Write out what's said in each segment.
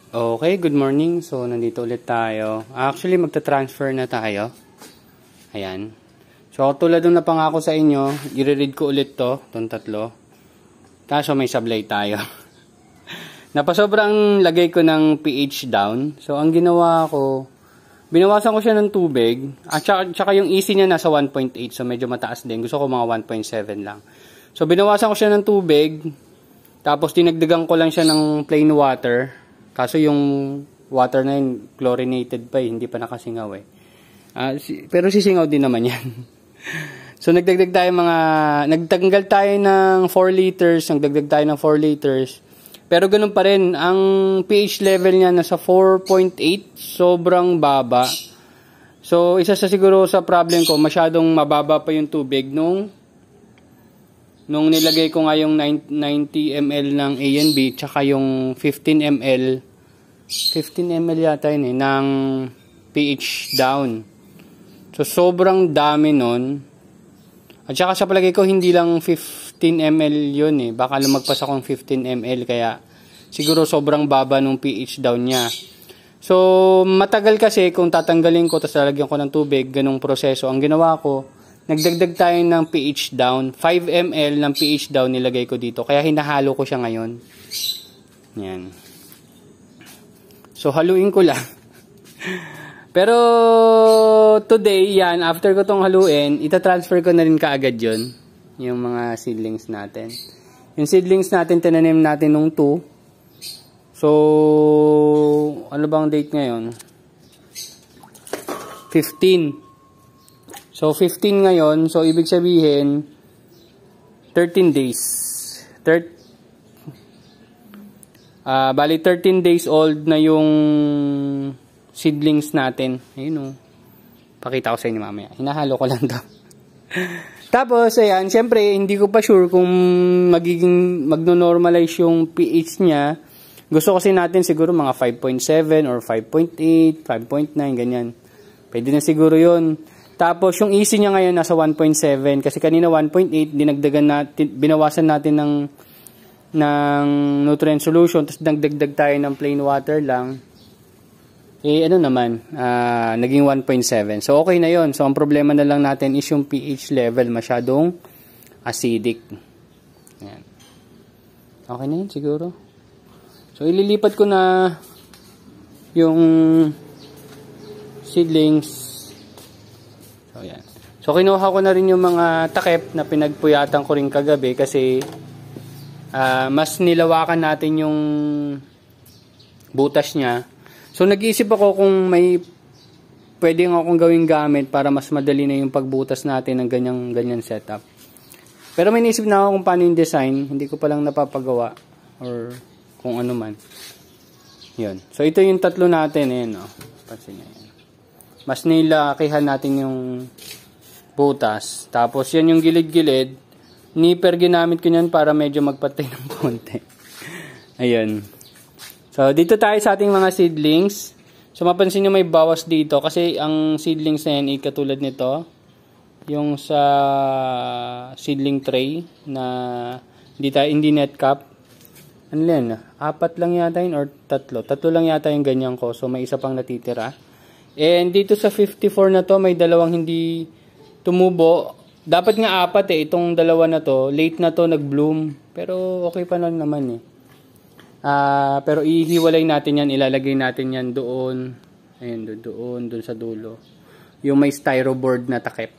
Okay, good morning. So, nandito ulit tayo. Actually, magta-transfer na tayo. Ayan. So, tulad ng napangako sa inyo, i-read ko ulit itong tatlo. Kaso may sablay tayo. Napasobrang lagay ko ng pH down. So, ang ginawa ko, binawasan ko siya ng tubig. At saka yung EC niya nasa 1.8. So, medyo mataas din. Gusto ko mga 1.7 lang. So, binawasan ko siya ng tubig. Tapos, dinagdagan ko lang siya ng plain water. Kaso yung water na yun, chlorinated pa hindi pa nakasingaw eh. Pero sisingaw din naman yan. So nagtanggal tayo ng 4 liters, nagdagdag tayo ng 4 liters. Pero ganun pa rin, ang pH level niya nasa 4.8, sobrang baba. So isa sa siguro sa problem ko, masyadong mababa pa yung tubig nung nilagay ko nga yung 90 ml ng A and B, tsaka yung 15 ml yata yun ng pH down. So, sobrang dami nun. At saka sa palagay ko, hindi lang 15 ml yun eh. Baka lumagpas akong 15 ml, kaya siguro sobrang baba nung pH down niya. So, matagal kasi kung tatanggalin ko, tapos lalagyan ko ng tubig, ganung proseso. Ang ginawa ko, nagdagdag tayo ng pH down. 5 ml ng pH down nilagay ko dito. Kaya hinahalo ko siya ngayon. Yan. So, haluin ko lang. Pero, today, yan, after ko tong haluin, itatransfer ko na rin kaagad yun. Yung mga seedlings natin. Yung seedlings natin, tinanim natin nung 2. So, ano bang date ngayon? 15. So, 15 ngayon. So, ibig sabihin, 13 days. Bali 13 days old na yung seedlings natin. Ayun o. Pakita ko sa inyo mamaya. Hinahalo ko lang to. Tapos, ayan, syempre, hindi ko pa sure kung magno-normalize yung pH niya. Gusto kasi natin siguro mga 5.7 or 5.8, 5.9, ganyan. Pwede na siguro yun. Tapos, yung EC niya ngayon nasa 1.7. Kasi kanina 1.8, dinagdagan natin, binawasan natin ng nutrient solution, tapos nagdagdag tayo ng plain water lang, ano naman, naging 1.7. So, okay na yon. So, ang problema na lang natin is yung pH level, masyadong acidic. Ayan. Okay na yun, siguro. So, ililipat ko na yung seedlings. So, ayan. So, kinuha ko na rin yung mga takip na pinagpuyatan ko rin kagabi kasi mas nilawakan natin yung butas niya. So, nag-iisip ako kung may pwedeng akong gawing gamit para mas madali na yung pagbutas natin ng ganyan setup. Pero may naisip na ako kung paano yung design. Hindi ko palang napapagawa or kung ano man. Yun. So, ito yung tatlo natin. Ayan, oh. Pansin nyo yan. Mas nilakihan natin yung butas. Tapos, yan yung gilid-gilid. Nipper ginamit ko yan para medyo magpatay ng konti. Ayun. So, dito tayo sa ating mga seedlings. So, mapansin nyo may bawas dito. Kasi ang seedlings na yan, katulad nito. Yung sa seedling tray na hindi net cap. Ano yan? 4 lang yata yun or 3. 3 lang yata yung ganyan ko. So, may isa pang natitira. And dito sa 54 na to, may dalawang hindi tumubo. Dapat nga 4 eh, itong dalawa na to, late na to nag-bloom. Pero okay pa lang naman eh. Pero ihiwalay natin yan, ilalagay natin yan doon. Ayun, doon sa dulo. Yung may styroboard na takip.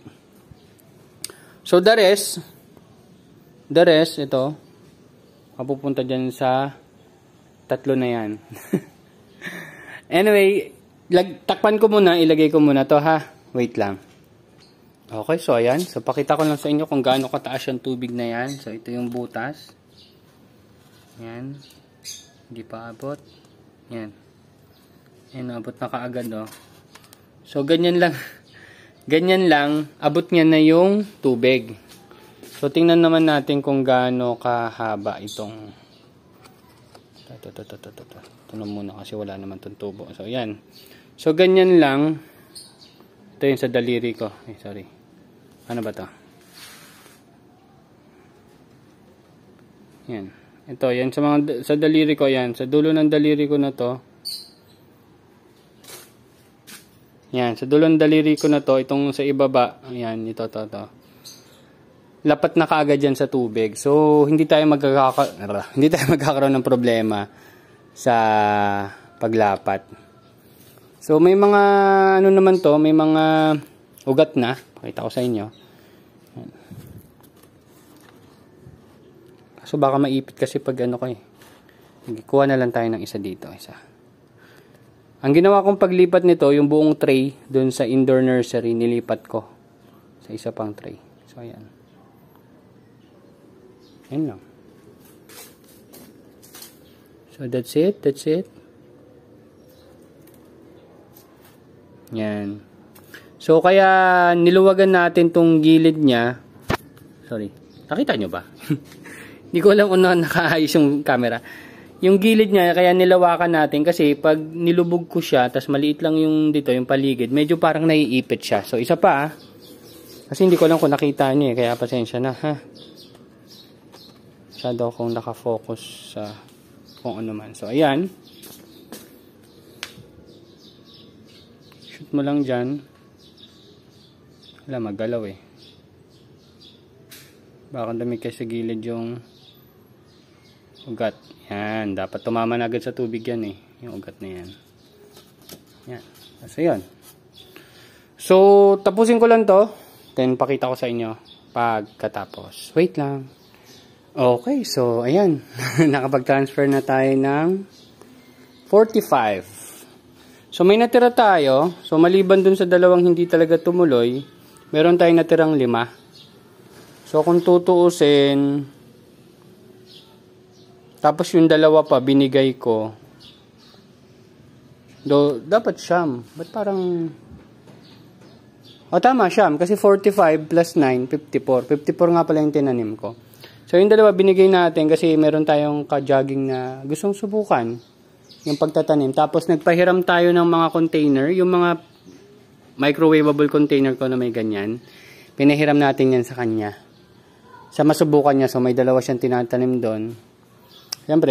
So the rest, ito, mapupunta dyan sa 3 na yan. Anyway, takpan ko muna, ilagay ko muna to ha. Wait lang. Okay, so ayan. So, pakita ko lang sa inyo kung gaano kataas yung tubig na yan. So, ito yung butas. Ayan. Hindi pa abot. Ayan. Ayan, abot na kaagad, oh. So, ganyan lang. Ganyan lang. Abot niya na yung tubig. So, tingnan naman natin kung gaano kahaba itong ito na muna kasi wala naman itong tubo. So, ayan. So, ganyan lang. Ito yung sa daliri ko. Sorry. Ano ba to? Yan. Ito, yan sa daliri ko yan. Sa dulo ng daliri ko na to, Yan, sa dulong daliri ko na to, itong sa ibaba, ayan, ito, to. Lapat na kaagad yan sa tubig. So, hindi tayo magkakaroon ng problema sa paglapat. So, may mga, ano naman to, may mga ugat na. Pakita ko sa inyo. So, baka maipit kasi pag ano ko eh. Kuha na lang tayo ng isa dito, isa. Ang ginawa kong paglipat nito, yung buong tray, dun sa indoor nursery, nilipat ko sa isa pang tray. So, ayan. Yan lang. So, that's it. Yan. So, kaya niluwagan natin tong gilid niya. Sorry. Nakita nyo ba? Hindi ko alam kung nakaayos yung camera. Yung gilid niya, kaya nilawakan natin kasi pag nilubog ko siya, tas maliit lang yung dito, yung paligid, medyo parang naiipit siya. So, isa pa, kasi hindi ko alam kung nakita nyo kaya pasensya na, ha? Masyado akong nakafocus sa kung ano man. So, ayan. Shoot mo lang dyan. Wala, maggalaw eh. Baka dami kasi sa gilid yung ugat. Yan. Dapat tumama na agad sa tubig yan eh. Yung ugat na yan. Yan. So, yun. So, tapusin ko lang to. Then, pakita ko sa inyo pagkatapos. Wait lang. Okay, so ayan, nakapag-transfer na tayo ng 45. So may natira tayo, so maliban dun sa dalawang hindi talaga tumuloy, meron tayong natirang 5. So kung tutuusin, tapos yung dalawa pa binigay ko, dapat siyam, ba't parang, tama siyam, kasi 45 plus 9, 54 nga pala yung tinanim ko. So, yung dalawa binigay natin kasi meron tayong ka-jogging na gustong subukan yung pagtatanim. Tapos, nagpahiram tayo ng mga container, yung mga microwavable container ko na may ganyan. Pinahiram natin yan sa kanya. Sa masubukan niya, so may dalawa siyang tinatanim doon. Siyempre,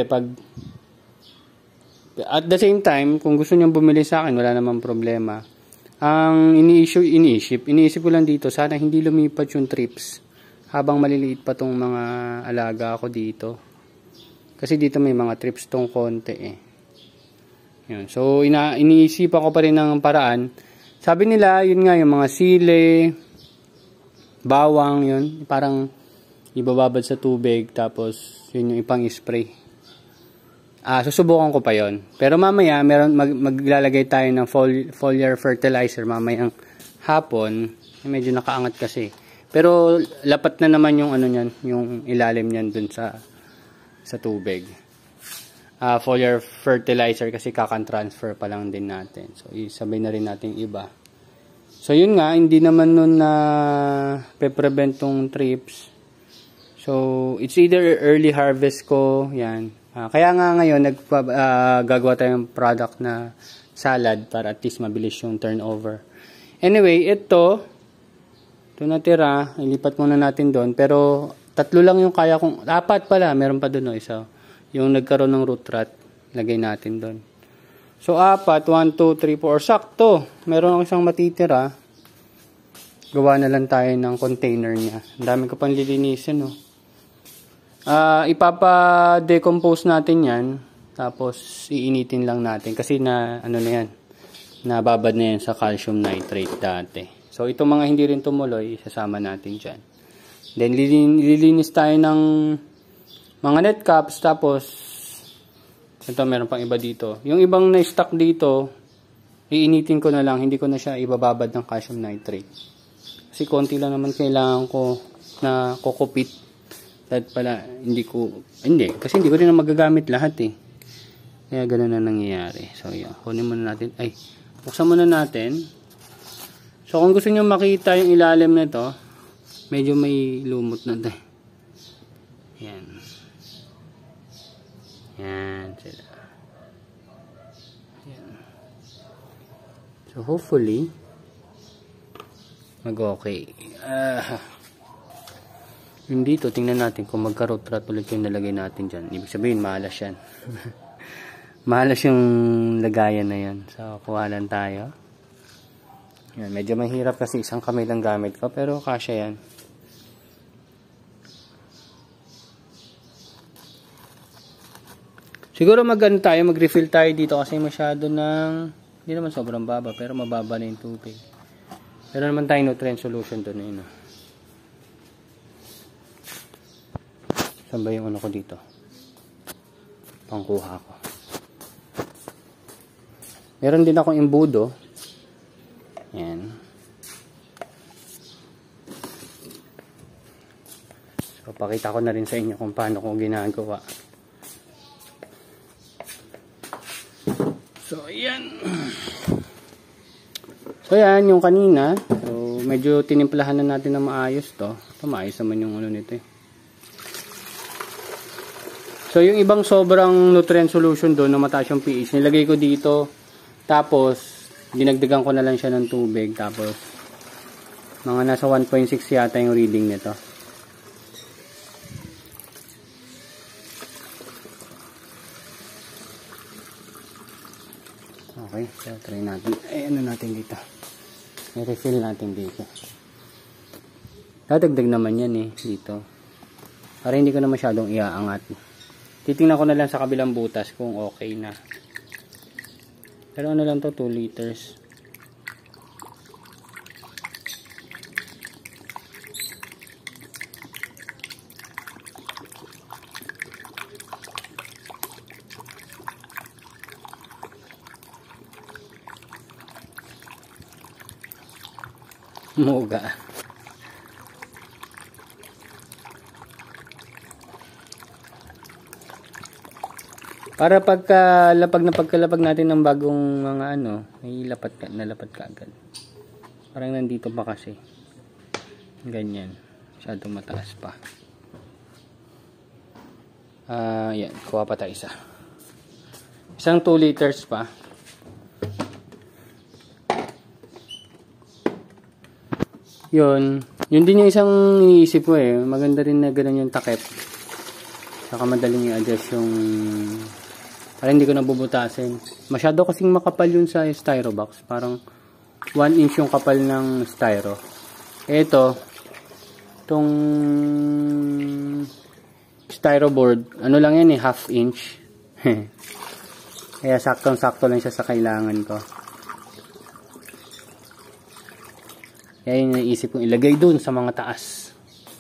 at the same time, kung gusto niyang bumili sa akin, wala namang problema. Ang iniisip ko lang dito, sana hindi lumipat yung trips. Habang maliliit pa tong mga alaga ko dito. Kasi dito may mga trips tong konti eh. Yun. So, iniisipan ko pa rin ng paraan. Sabi nila, yun nga, yung mga sili, bawang, yun. Parang ibababad sa tubig, tapos yun yung ipang spray. Susubukan ko pa yon. Pero mamaya, maglalagay tayo ng foliar fertilizer mamayang hapon. Medyo nakaangat kasi. Pero lapat na naman yung ano niyan, yung ilalim niyan dun sa tubig. Foliar fertilizer kasi kakan-transfer pa lang din natin. So isabay na rin natin iba. So yun nga, hindi naman nun na pe-prevent tong trips. So it's either early harvest ko, yan. Kaya nga ngayon gagawa tayong product na salad para at least mabilis yung turnover. Anyway, ito natira, ilipat muna natin doon. Pero, 3 lang yung kaya kong, 4 pala, meron pa doon, isa. Yung nagkaroon ng root rot, lagay natin doon. So, 4, 1, 2, 3, 4, sakto. Meron akong isang matitira. Gawa na lang tayo ng container niya. Ang dami ko pang lilinisin, no. Ipapa-decompose natin yan. Tapos, iinitin lang natin. Kasi ano na yan, nababad na yan sa calcium nitrate dati. So, itong mga hindi rin tumuloy, isasama natin dyan. Then, lilinis tayo ng mga net caps. Tapos, ito, meron pang iba dito. Yung ibang na-stock dito, iinitin ko na lang. Hindi ko na siya ibababad ng calcium nitrate. Kasi konti lang naman kailangan ko na kukupit. Dahil pala, kasi hindi ko rin na magagamit lahat eh. Kaya ganun na nangyayari. So, yun. Kunin muna natin. Buksan muna natin. So, kung gusto nyo makita yung ilalim na ito, medyo may lumot na ito. Yan. Yan sila. Yan. So, hopefully, mag-okay. Yung dito, tingnan natin kung magka-root rot ulit yung nalagay natin dyan. Ibig sabihin, mahalas yan. Mahalas yung lagayan na yan. So, kuha lang tayo. Yan, medyo mahirap kasi isang kamay lang gamit ko, pero kasya yan. Siguro mag-refill tayo dito kasi masyado ng, hindi naman sobrang baba, pero mababa na yung tubig. Pero naman tayo nutrient solution doon yun. Saan ba yung ano ko dito? Pangkuha ko. Meron din akong imbudo. Yan. So, pakita ko na rin sa inyo kung paano ko ginagawa. So, yan. So, yan yung kanina. So, medyo tinimplahan na natin na maayos to. Ito, maayos naman yung ano nito eh. So, yung ibang sobrang nutrient solution doon na mataas yung pH, nilagay ko dito. Tapos, dinagdagan ko na lang siya ng tubig. Tapos, mga nasa 1.6 yata yung reading nito. Okay, so try natin. Ano natin dito? I-refill natin dito. Dadagdag naman yan eh, dito. Para hindi ko na masyadong iaangat. Titingnan ko na lang sa kabilang butas kung okay na. Pero ano lang to, 2 liters. Muga. Para pagkalapag natin ng bagong mga ano, may nalapat ka agad. Parang nandito pa kasi. Ganyan. Masyadong mataas pa. Yan. Kuha pa tayo isa. Isang 2 liters pa. Yun. Yun din yung isang iniisip ko eh. Maganda rin na ganun yung takip. Saka madaling i-adjust yung para hindi ko nabubutasin. Masyado kasing makapal yun sa styro box. Parang 1 inch yung kapal ng styro. Ito, itong styro board, ano lang yan eh, half inch. Kaya saktong-sakto lang siya sa kailangan ko. Kaya yun naisip kong ilagay dun sa mga taas.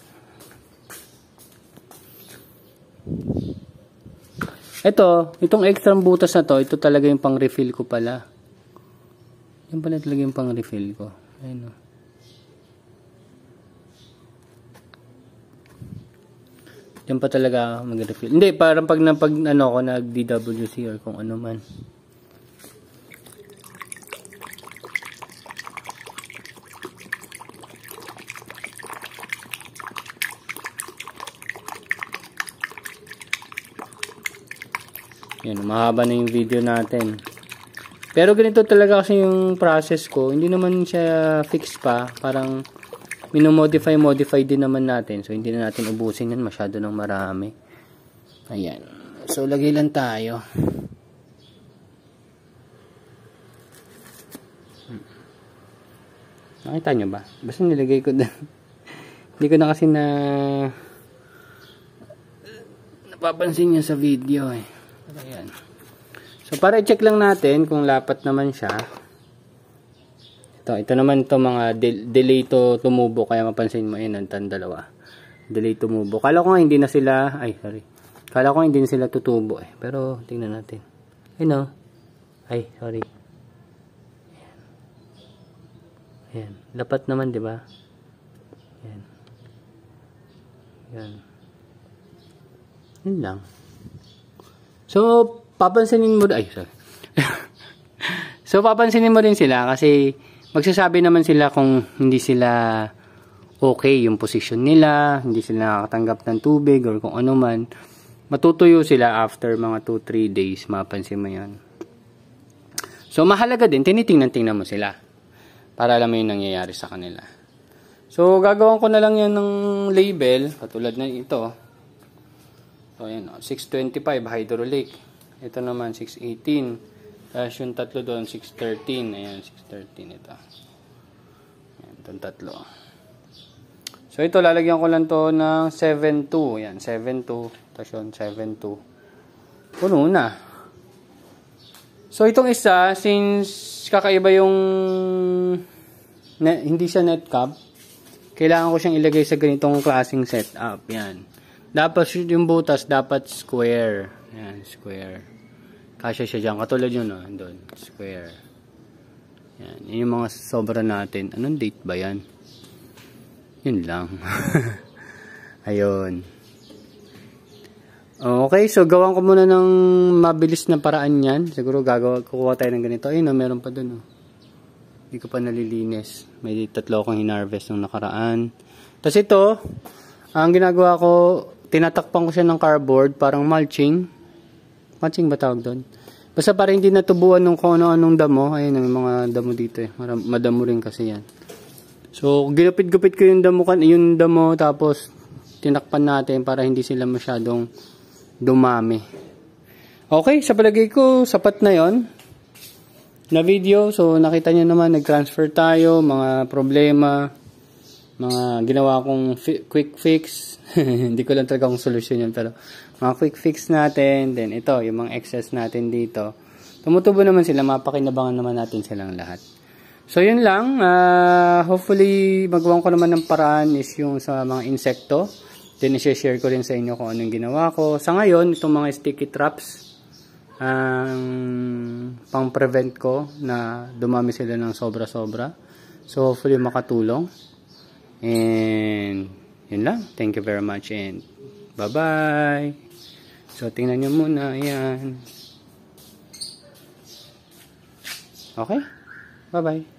Itong extra butas na to, ito talaga yung pang refill ko pala. Yan pala talaga yung pang refill ko. Ayun o. Yan pa talaga mag-refill. Hindi, parang pag ano ko nag-DWC or kung ano man. Yan, mahaba na yung video natin. Pero ganito talaga kasi yung process ko. Hindi naman siya fix pa. Parang minomodify din naman natin. So, hindi na natin ubusin yan. Masyado ng marami. Ayan. So, lagay lang tayo. Nakita nyo ba? Basta nilagay ko doon. Hindi ko na kasi napapansin nyo sa video eh. Ayan. So, para i-check lang natin kung lapat naman siya. Ito naman to mga delay to tumubo. Kaya mapansin mo, yun, ang dalawa. Delay tumubo. Kala ko nga hindi na sila, kala ko hindi na sila tutubo eh. Pero, tingnan natin. Ayun o. Sorry. Ayan. Ayan. Lapat naman, di ba? Ayan. Ayan. Yun lang. So, papansinin mo So, papansinin mo din sila kasi magsasabi naman sila kung hindi sila okay yung position nila, hindi sila nakakatanggap ng tubig or kung ano man. Matutuyo sila after mga 2-3 days, mapansin mo yan. So, mahalaga din, tinitingnan mo sila para alam mo yung nangyayari sa kanila. So, gagawin ko na lang yan ng label, katulad na ito. So, ayan, 625 hydraulic. Ito naman 618. Tapos yung tatlo doon 613. Ayan, 613 ito. Itong tatlo. So, ito, lalagyan ko lang to ng 7.2. Yan, 7.2. Tapos yun, 7.2. Puno na. So, itong isa, since kakaiba yung hindi siya net cap, kailangan ko siyang ilagay sa ganitong klaseng setup. Yan. Dapat yung butas, dapat square. Yan, square. Kasya siya dyan. Katulad yun, no? Doon, square. Yan. Yun yung mga sobra natin. Anong date ba yan? Yun lang. Ayun. Okay, so gawan ko muna ng mabilis na paraan yan. Siguro kukuha tayo ng ganito. Ayun, meron pa dun. Hindi ko pa nalilinis. May 3 akong hinarvest nung nakaraan. Tapos ito, ang ginagawa ko, tinatakpan ko siya ng cardboard, parang mulching. Mulching ba tawag doon? Basta para hindi natubuan ng kung ano-anong damo. Ayun, may mga damo dito eh. Madamo rin kasi yan. So, ginupit-gupit ko yung damo, tapos tinakpan natin para hindi sila masyadong dumami. Okay, sa palagay ko, sapat na yon na video. So, nakita nyo naman, nag-transfer tayo, mga problema, mga ginawa kong quick fix. Hindi ko lang talaga kung solusyon yun, pero mga quick fix natin. Then, ito, yung mga excess natin dito. Tumutubo naman sila, mapakinabangan naman natin silang lahat. So, yun lang. Hopefully, magawa ko naman ng paraan is yung sa mga insekto. Then, i-share ko rin sa inyo kung anong ginawa ko. Sa ngayon, itong mga sticky traps, pang-prevent ko na dumami sila ng sobra-sobra. So, hopefully, makatulong. And, yun lang. Thank you very much and bye-bye. So, tingnan nyo muna. Ayan. Okay? Bye-bye.